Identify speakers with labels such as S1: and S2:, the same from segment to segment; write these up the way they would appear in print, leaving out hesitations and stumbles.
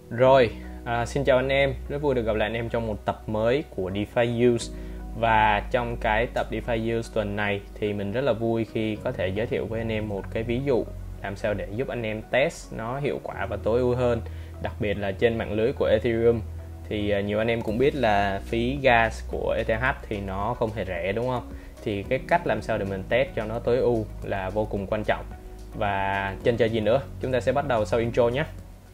S1: Rồi, xin chào anh em, rất vui được gặp lại anh em trong một tập mới của DeFi Use. Và trong cái tập DeFi Use tuần này thì mình rất là vui khi có thể giới thiệu với anh em một cái ví dụ làm sao để giúp anh em test nó hiệu quả và tối ưu hơn, đặc biệt là trên mạng lưới của Ethereum. Thì nhiều anh em cũng biết là phí gas của ETH thì nó không hề rẻ, đúng không? Thì cái cách làm sao để mình test cho nó tối ưu là vô cùng quan trọng. Và chần chờ gì nữa, chúng ta sẽ bắt đầu sau intro nhé.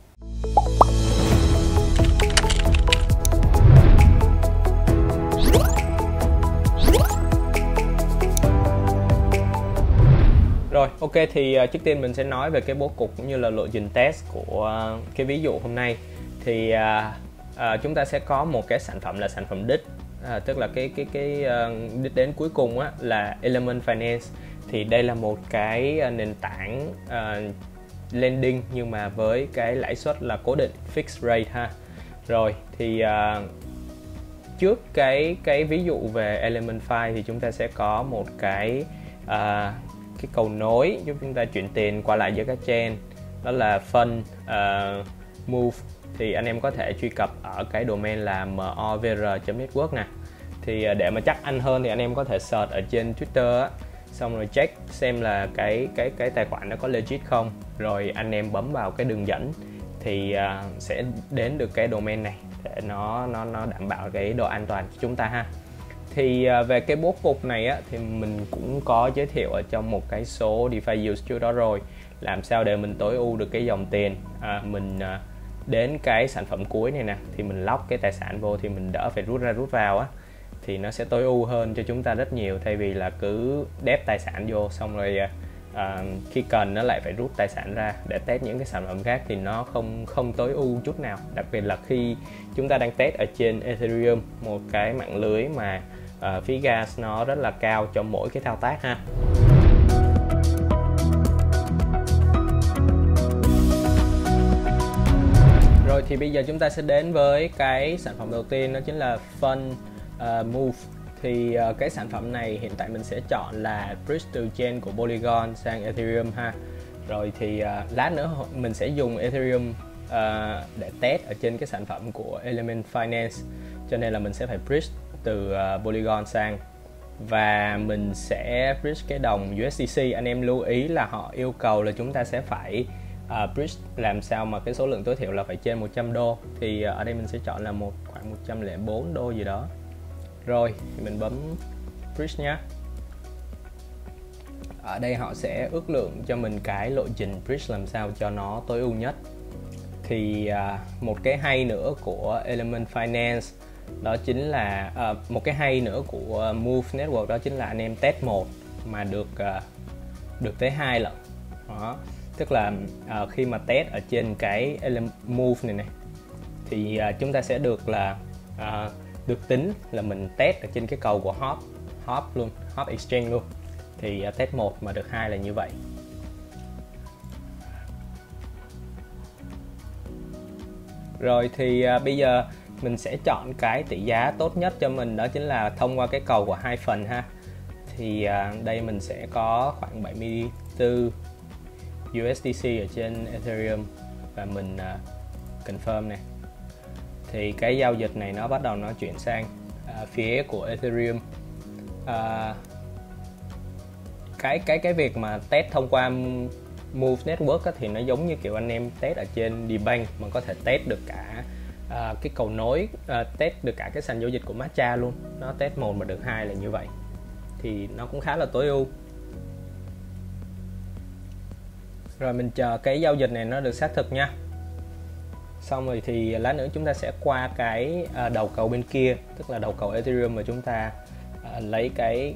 S1: Rồi, ok, thì trước tiên mình sẽ nói về cái bố cục cũng như là lộ trình test của cái ví dụ hôm nay. Thì chúng ta sẽ có một cái sản phẩm là sản phẩm đích, tức là cái đích đến cuối cùng á, là Element Finance. Thì đây là một cái nền tảng lending nhưng mà với cái lãi suất là cố định, fixed rate ha. Rồi, thì trước cái ví dụ về Element Fi thì chúng ta sẽ có một cái cầu nối giúp chúng ta chuyển tiền qua lại giữa các chain, đó là Fund Move. Thì anh em có thể truy cập ở cái domain là movr.network nè. Thì để mà chắc ăn hơn thì anh em có thể search ở trên Twitter á, xong rồi check xem là cái tài khoản nó có legit không, rồi anh em bấm vào cái đường dẫn thì sẽ đến được cái domain này để nó đảm bảo cái độ an toàn cho chúng ta ha. Thì về cái bố cục này á, thì mình cũng có giới thiệu ở trong một cái số DeFi Use trước đó rồi, làm sao để mình tối ưu được cái dòng tiền. Mình đến cái sản phẩm cuối này nè, thì mình lock cái tài sản vô thì mình đỡ phải rút ra rút vào á, thì nó sẽ tối ưu hơn cho chúng ta rất nhiều, thay vì là cứ đép tài sản vô xong rồi khi cần nó lại phải rút tài sản ra để test những cái sản phẩm khác, thì nó không tối ưu chút nào, đặc biệt là khi chúng ta đang test ở trên Ethereum, một cái mạng lưới mà phí gas nó rất là cao cho mỗi cái thao tác ha. Rồi, thì bây giờ chúng ta sẽ đến với cái sản phẩm đầu tiên, đó chính là Fund Move. Thì cái sản phẩm này hiện tại mình sẽ chọn là bridge từ chain của Polygon sang Ethereum ha. Rồi thì lát nữa mình sẽ dùng Ethereum để test ở trên cái sản phẩm của Element Finance, cho nên là mình sẽ phải bridge từ Polygon sang, và mình sẽ bridge cái đồng USDC. Anh em lưu ý là họ yêu cầu là chúng ta sẽ phải bridge làm sao mà cái số lượng tối thiểu là phải trên 100 đô. Thì ở đây mình sẽ chọn là khoảng 104 đô gì đó. Rồi thì mình bấm bridge nhé. Ở đây họ sẽ ước lượng cho mình cái lộ trình bridge làm sao cho nó tối ưu nhất. Thì một cái hay nữa của Element Finance đó chính là một cái hay nữa của Move Network, đó chính là anh em test 1 mà được tới 2 lần đó. Tức là khi mà test ở trên cái Move này thì chúng ta sẽ được là được tính là mình test ở trên cái cầu của Hop luôn, Hop Exchange luôn. Thì test 1 mà được 2 là như vậy. Rồi thì bây giờ mình sẽ chọn cái tỷ giá tốt nhất cho mình, đó chính là thông qua cái cầu của hai phần ha. Thì đây mình sẽ có khoảng 74 USDC ở trên Ethereum và mình confirm này. Thì cái giao dịch này nó bắt đầu nó chuyển sang phía của Ethereum. Cái việc mà test thông qua Move Network á, thì nó giống như kiểu anh em test ở trên DBank mà có thể test được cả cái cầu nối, test được cả cái sàn giao dịch của Matcha luôn. Nó test 1 mà được 2 là như vậy, thì nó cũng khá là tối ưu. Rồi mình chờ cái giao dịch này nó được xác thực nha. Xong rồi thì lát nữa chúng ta sẽ qua cái đầu cầu bên kia, tức là đầu cầu Ethereum, mà chúng ta lấy cái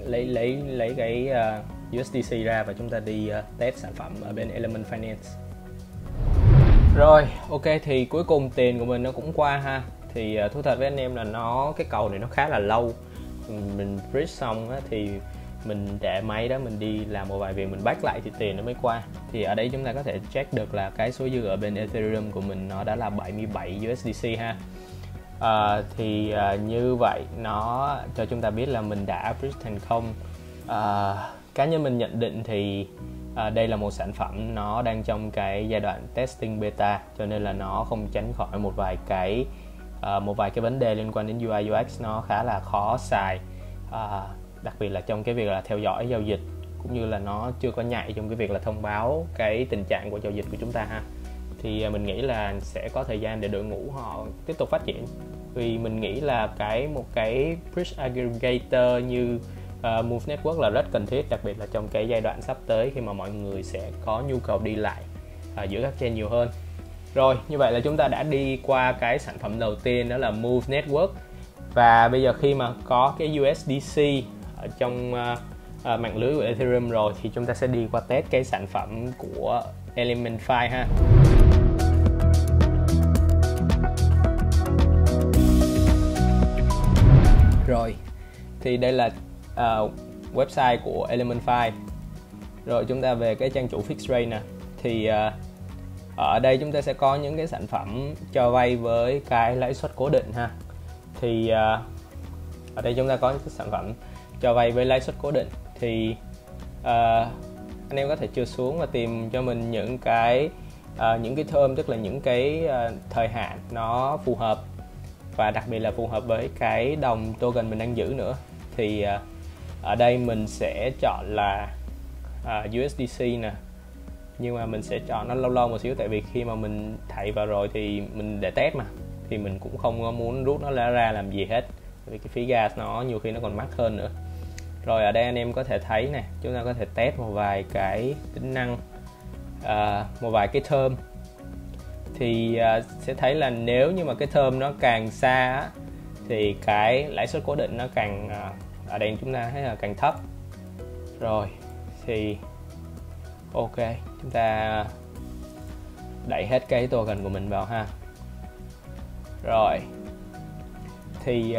S1: USDC ra và chúng ta đi test sản phẩm ở bên Element Finance. Rồi, ok, thì cuối cùng tiền của mình nó cũng qua ha. Thì thú thật với anh em là cái cầu này nó khá là lâu. Mình bridge xong á, thì mình để máy đó, mình đi làm một vài việc, mình back lại thì tiền nó mới qua. Thì ở đây chúng ta có thể check được là cái số dư ở bên Ethereum của mình nó đã là 77 USDC ha. Thì như vậy nó cho chúng ta biết là mình đã bridge thành công. Cá nhân mình nhận định thì đây là một sản phẩm nó đang trong cái giai đoạn testing beta, cho nên là nó không tránh khỏi một vài cái vấn đề liên quan đến UI UX nó khá là khó xài, đặc biệt là trong cái việc là theo dõi giao dịch, cũng như là nó chưa có nhạy trong cái việc là thông báo cái tình trạng của giao dịch của chúng ta ha. Thì mình nghĩ là sẽ có thời gian để đội ngũ họ tiếp tục phát triển, vì mình nghĩ là một cái bridge aggregator như Move Network là rất cần thiết, đặc biệt là trong cái giai đoạn sắp tới khi mà mọi người sẽ có nhu cầu đi lại giữa các chain nhiều hơn. Rồi, như vậy là chúng ta đã đi qua cái sản phẩm đầu tiên, đó là Move Network. Và bây giờ khi mà có cái USDC ở trong mạng lưới của Ethereum rồi, thì chúng ta sẽ đi qua test cái sản phẩm của Elementy ha. Rồi, thì đây là website của Elementy. Rồi chúng ta về cái trang chủ fixed rate nè, thì ở đây chúng ta sẽ có những cái sản phẩm cho vay với cái lãi suất cố định ha. Thì ở đây chúng ta có những cái sản phẩm cho vay với lãi suất cố định, thì anh em có thể trượt xuống và tìm cho mình những cái term, tức là những cái thời hạn nó phù hợp, và đặc biệt là phù hợp với cái đồng token mình đang giữ nữa. Thì ở đây mình sẽ chọn là USDC nè, nhưng mà mình sẽ chọn nó lâu lâu một xíu, tại vì khi mà mình thảy vào rồi thì mình để test mà, thì mình cũng không có muốn rút nó ra làm gì hết, vì cái phí gas nó nhiều khi nó còn mắc hơn nữa. Rồi ở đây anh em có thể thấy nè, chúng ta có thể test một vài cái tính năng, một vài cái term. Thì sẽ thấy là nếu như mà cái term nó càng xa á, thì cái lãi suất cố định nó càng ở đây chúng ta thấy là càng thấp. Rồi thì ok, chúng ta đẩy hết cái token của mình vào ha. Rồi thì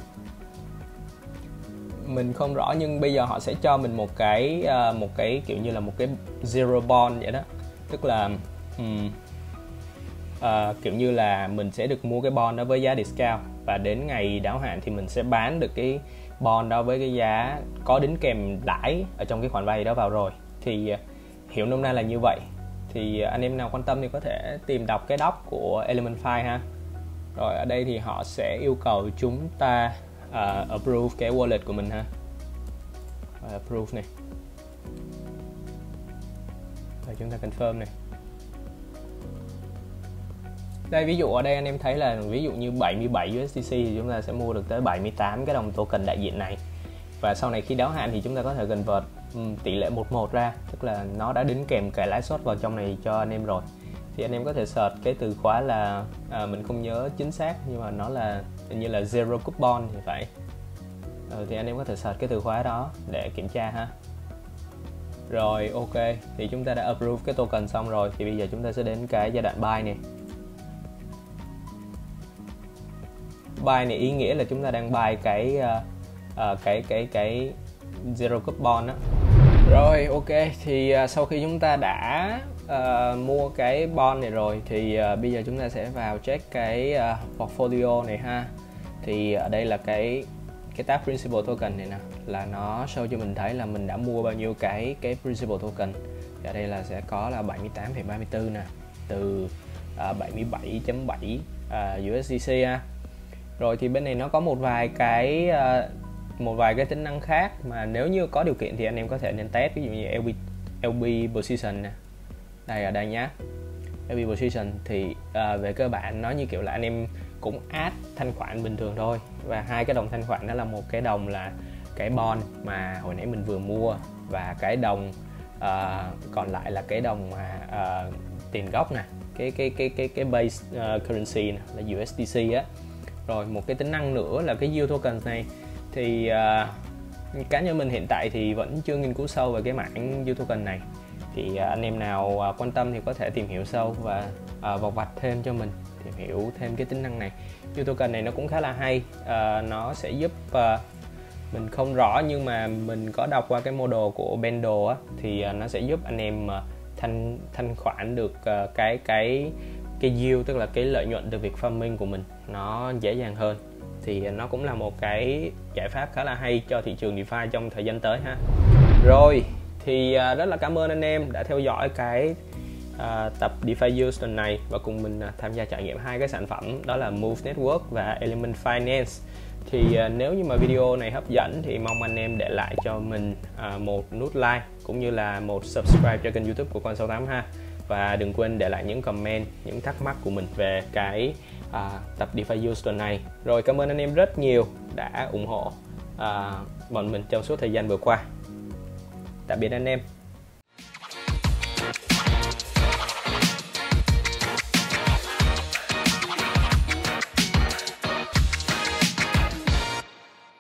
S1: mình không rõ, nhưng bây giờ họ sẽ cho mình một cái kiểu như là một cái zero bond vậy đó, tức là kiểu như là mình sẽ được mua cái bond đó với giá discount, và đến ngày đáo hạn thì mình sẽ bán được cái bond đó với cái giá có đính kèm lãi ở trong cái khoản vay đó vào rồi. Thì hiểu nôm na là như vậy. Thì anh em nào quan tâm thì có thể tìm đọc cái doc của Elementy ha. Rồi ở đây thì họ sẽ yêu cầu chúng ta approve cái wallet của mình ha. Approve này. Rồi chúng ta confirm này. Đây, ví dụ ở đây anh em thấy là ví dụ như 77 USDC thì chúng ta sẽ mua được tới 78 cái đồng token đại diện này. Và sau này khi đáo hạn thì chúng ta có thể convert tỷ lệ 1:1 ra, tức là nó đã đính kèm cái lãi suất vào trong này cho anh em rồi. Thì anh em có thể search cái từ khóa là mình không nhớ chính xác, nhưng mà nó là hình như là zero coupon thì phải. Thì anh em có thể search cái từ khóa đó để kiểm tra ha. Rồi ok, thì chúng ta đã approve cái token xong rồi, thì bây giờ chúng ta sẽ đến cái giai đoạn buy này. Buy này ý nghĩa là chúng ta đang buy cái zero coupon đó. Rồi ok, thì sau khi chúng ta đã mua cái bond này rồi, thì bây giờ chúng ta sẽ vào check cái portfolio này ha. Thì ở đây là cái tab principal token này nè, là nó show cho mình thấy là mình đã mua bao nhiêu cái principal token. Thì ở đây là sẽ có là 78,34 nè, từ 77.7 USDC ha. Rồi thì bên này nó có một vài cái tính năng khác mà nếu như có điều kiện thì anh em có thể nên test, ví dụ như LP position nè. Đây ở đây nhá. LP position thì về cơ bản nó như kiểu là anh em cũng add thanh khoản bình thường thôi, và hai cái đồng thanh khoản đó là một cái đồng là cái bond mà hồi nãy mình vừa mua, và cái đồng còn lại là cái đồng mà tiền gốc nè, cái base currency nè, là USDC á. Rồi một cái tính năng nữa là cái yield tokens này, thì cá nhân mình hiện tại thì vẫn chưa nghiên cứu sâu về cái mảng yield token này. Thì anh em nào quan tâm thì có thể tìm hiểu sâu và vọc vạch thêm cho mình, tìm hiểu thêm cái tính năng này. Yield token này nó cũng khá là hay, nó sẽ giúp mình không rõ, nhưng mà mình có đọc qua cái model của Bendo á, thì nó sẽ giúp anh em thanh khoản được cái yield, tức là cái lợi nhuận từ việc farming của mình nó dễ dàng hơn. Thì nó cũng là một cái giải pháp khá là hay cho thị trường DeFi trong thời gian tới ha. Rồi Thì rất là cảm ơn anh em đã theo dõi cái tập DeFi Use tuần này và cùng mình tham gia trải nghiệm hai cái sản phẩm, đó là Move Network và Element Finance. Thì nếu như mà video này hấp dẫn thì mong anh em để lại cho mình một nút like cũng như là một subscribe cho kênh YouTube của Coin68 ha. Và đừng quên để lại những comment, những thắc mắc của mình về cái tập DeFi Use tuần này. Rồi, cảm ơn anh em rất nhiều đã ủng hộ bọn mình trong suốt thời gian vừa qua. Tạm biệt anh em.